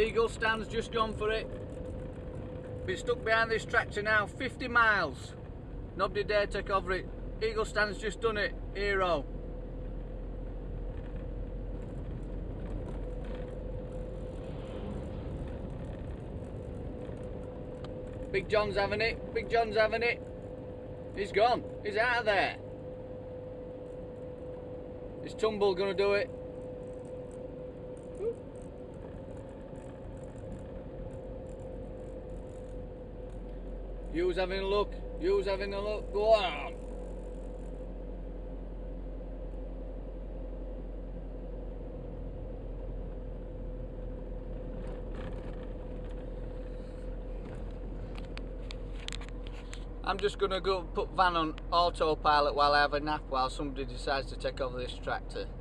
Eagle Stan's just gone for it. Been stuck behind this tractor now 50 miles. Nobody dare take over it. Eagle Stan's just done it. Hero. Big John's having it. Big John's having it. He's gone. He's out of there. Is Tumble gonna do it? You's having a look. You's having a look. Go on. I'm just gonna go put Van on autopilot while I have a nap while somebody decides to take over this tractor.